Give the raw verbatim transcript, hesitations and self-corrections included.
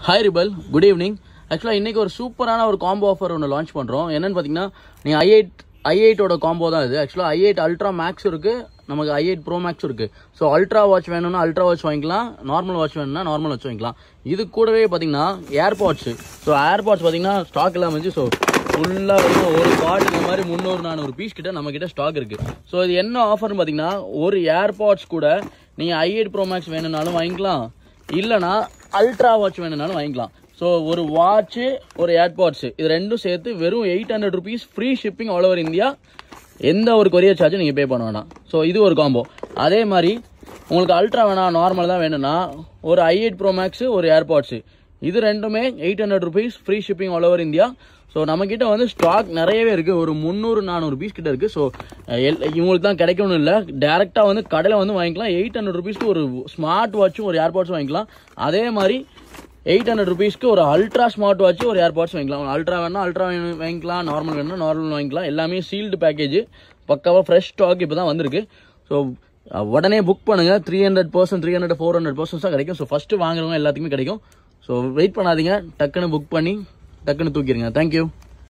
Hi Rebel, good evening. Actually, இன்னைக்கு ஒரு சூப்பரான ஒரு காம்போ ஆஃபர் ஒன்று லான்ச் பண்றோம். என்னன்னு பாத்தீங்கன்னா, நீ ஐ எயிட் ஐ எயிட் ஓட காம்போ தான் இது. ஆக்சுவலா ஐ எயிட் அல்ட்ரா மேக்ஸ் இருக்கு, நமக்கு ஐ எயிட் ப்ரோ மேக்ஸ் இருக்கு. ஸோ அல்ட்ரா வாட்ச் வேணும்னா அல்ட்ரா வாட்ச் வாங்கிக்கலாம், நார்மல் வாட்ச் வேணும்னா நார்மல் வாட்ச் வாங்கிக்கலாம். இது கூடவே பாத்தீங்கன்னா ஏர்பாட்ஸ். ஸோ ஏர்பாட்ஸ் பாத்தீங்கன்னா ஸ்டாக் இல்லாம இருந்துச்சு. ஸோ ஃபுல்லா வந்து ஒரு பாட் இந்த மாதிரி முந்நூறு நானூறு பீஸ் கிட்ட நம்ம கிட்ட ஸ்டாக் இருக்கு. ஸோ இது என்ன ஆஃபர்னு பாத்தீங்கன்னா, ஒரு ஏர்பாட்ஸ் கூட நீங்க ஐ எயிட் ப்ரோ மேக்ஸ் வேணும்னாலும் வாங்கிக்கலாம், இல்லைனா அல்ட்ரா வாட்ச் வேணும்னாலும் வாங்கிக்கலாம். ஸோ ஒரு வாட்ச் ஒரு ஏர்பாட்ஸ் இது ரெண்டும் சேர்த்து வெறும் eight hundred rupees free shipping all over India. எந்த ஒரு கொரியர் சார்ஜும் நீங்கள் பே பண்ண வேணாம். ஸோ இது ஒரு காம்போ. அதே மாதிரி உங்களுக்கு அல்ட்ரா வேணாம், நார்மல் தான் வேணும்னா ஒரு ஐ எயிட் ப்ரோ மேக்ஸ் ஒரு ஏர்பாட்ஸ் இது ரெண்டுமே eight hundred rupees free shipping all over India. So நம்மக்கிட்ட வந்து ஸ்டாக் நிறையவே இருக்குது, ஒரு முந்நூறு நானூறு பீஸ் கிட்ட இருக்குது. ஸோ எல் இவங்களுக்கு தான் கிடைக்கணும் இல்லை, டேரெக்டாக வந்து கடையில் வந்து வாங்கிக்கலாம். எயிட் ஹண்ட்ரட் ருபீஸ்க்கு ஒரு ஸ்மார்ட் வாட்சும் ஒரு ஏர்பாட்ஸும் வாங்கிக்கலாம். அதே மாதிரி எயிட் ஹண்ட்ரட் ருபீஸ்க்கு ஒரு அல்ட்ரா ஸ்மார்ட் வாட்ச் ஒரு ஏர்பாட்ஸ் வாங்கிக்கலாம். அல்ட்ரா வேணா அல்ட்ரா வாங்கிக்கலாம், நார்மல் வேணும்னா நார்மல் வாங்கிக்கலாம். எல்லாமே சீல்டு பேக்கேஜ், பக்காவாக ஃப்ரெஷ் ஸ்டாக் இப்போ தான் வந்திருக்கு. ஸோ உடனே புக் பண்ணுங்க. Three hundred percent three hundred four hundred percent தான் கிடைக்கும். ஸோ ஃபர்ஸ்ட் வாங்குறவங்க எல்லாத்துக்குமே கிடைக்கும். ஸோ வெயிட் பண்ணாதீங்க, டக்குன்னு புக் பண்ணி டக்குன்னு தூக்கிடுங்க. தேங்க்யூ.